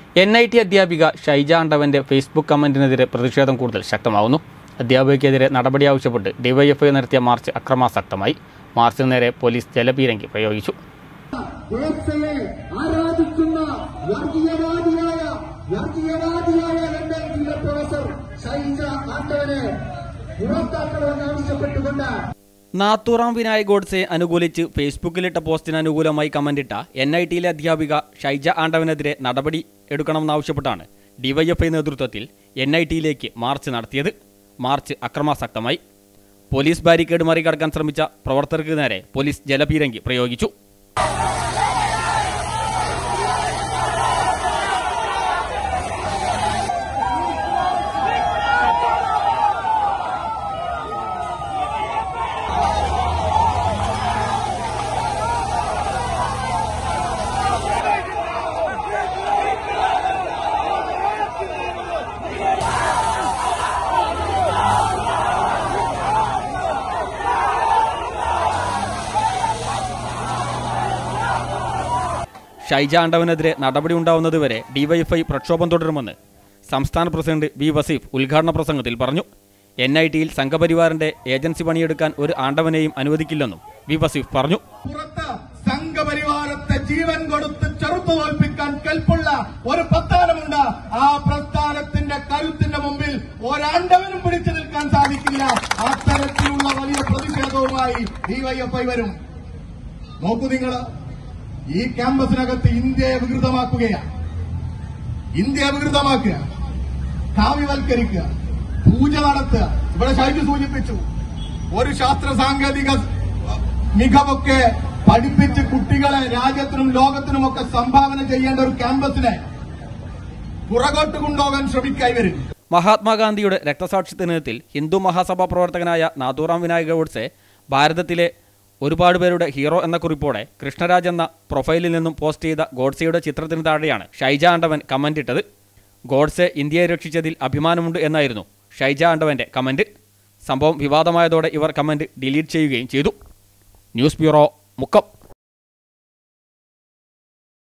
NIT അധ്യാപിക Shaija ആണ്ടവന്റെ Facebook കമന്റിനെതിരെ പ്രതിഷേധം കൂടുതൽ ശക്തമാവുന്നു. അധ്യാപികയ്ക്കെതിരെ നടപടി ആവശ്യപ്പെട്ട് ഡിവൈഎഫ്ഐ നടത്തിയ മാർച്ച് അക്രമാസക്തമായി. മാർച്ചിന് നേരെ പോലീസ് ജലപീരങ്കി പ്രയോഗിച്ചു. നാത്തൂറാം വിനായക് ഗോഡ്സെ അനുകൂലിച്ച് ഫേസ്ബുക്കിലിട്ട പോസ്റ്റിന് അനുകൂലമായി കമന്റിട്ട NITയിലെ അധ്യാപിക ഷൈജ ആണ്ടവനെതിരെ നടപടി എടുക്കണമെന്നാവശ്യപ്പെട്ടാണ് ഡിവൈഎഫ്ഐ നേതൃത്വത്തിൽ NITയിലേക്ക് മാർച്ച് നടത്തിയത്. മാർച്ച് അക്രമാസക്തമായി. പോലീസ് ബാരിക്കേഡ് മറികടക്കാൻ ശ്രമിച്ച പ്രവർത്തകർക്ക് നേരെ പോലീസ് ജലപീരങ്കി പ്രയോഗിച്ചു. ഷൈജ ആണ്ടവനെതിരെ നടപടി ഉണ്ടാവുന്നതുവരെ ഡിവൈഎഫ്ഐ പ്രക്ഷോഭം തുടരുമെന്ന് സംസ്ഥാന പ്രസിഡന്റ് വി വസീഫ് ഉദ്ഘാടന പ്രസംഗത്തിൽ പറഞ്ഞു. NITയിൽ സംഘപരിവാറിന്റെ ഏജൻസി പണിയെടുക്കാൻ ഒരു ആണ്ടവനെയും അനുവദിക്കില്ലെന്നും വി വസീഫ് പറഞ്ഞു. സംഘപരിവാരത്തെ ജീവൻ കൊടുത്ത് ചെറുത്തു തോൽപ്പിക്കാൻ കൽപ്പുള്ള ഒരു പ്രസ്ഥാനമുണ്ട്. ആ പ്രസ്ഥാനത്തിന്റെ കരുത്തിന്റെ മുമ്പിൽ ഒരാണ്ടവനും പിടിച്ചു നിൽക്കാൻ സാധിക്കില്ല. അത്തരത്തിലുള്ള വലിയ പ്രതിഷേധവുമായി ഡിവൈഎഫ്ഐ വരും. നോക്കൂ, നിങ്ങൾ ഈ ക്യാമ്പസിനകത്ത് ഇന്ത്യയെ വികൃതമാക്കുകയാണ്. ഇന്ത്യയെ വികൃതമാക്കുക, കാവ്യവൽക്കരിക്കുക, പൂജ നടത്തുക. ഇവിടെ ഷൈജു സൂചിപ്പിച്ചു, ഒരു ശാസ്ത്ര സാങ്കേതിക മികവൊക്കെ പഠിപ്പിച്ച് കുട്ടികളെ രാജ്യത്തിനും ലോകത്തിനുമൊക്കെ സംഭാവന ചെയ്യേണ്ട ഒരു ക്യാമ്പസിനെ പുറകോട്ട് കൊണ്ടുപോകാൻ ശ്രമിക്കായി വരും. മഹാത്മാഗാന്ധിയുടെ രക്തസാക്ഷി ദിനത്തിൽ ഹിന്ദു മഹാസഭാ പ്രവർത്തകനായ നാഥൂറാം വിനായക് ഗോഡ്സെ ഭാരതത്തിലെ ഒരുപാട് പേരുടെ ഹീറോ എന്ന കുറിപ്പോടെ കൃഷ്ണരാജ് എന്ന പ്രൊഫൈലിൽ നിന്നും പോസ്റ്റ് ചെയ്ത ഗോഡ്സെയുടെ ചിത്രത്തിന് താഴെയാണ് ഷൈജ ആണ്ടവൻ കമന്റ് ഇട്ടത്. ഗോഡ്സെ ഇന്ത്യയെ രക്ഷിച്ചതിൽ അഭിമാനമുണ്ട് എന്നായിരുന്നു ഷൈജ ആണ്ടവന്റെ കമന്റ്. സംഭവം വിവാദമായതോടെ ഇവർ കമന്റ് ഡിലീറ്റ് ചെയ്യുകയും ചെയ്തു. News bureau, Mukkam.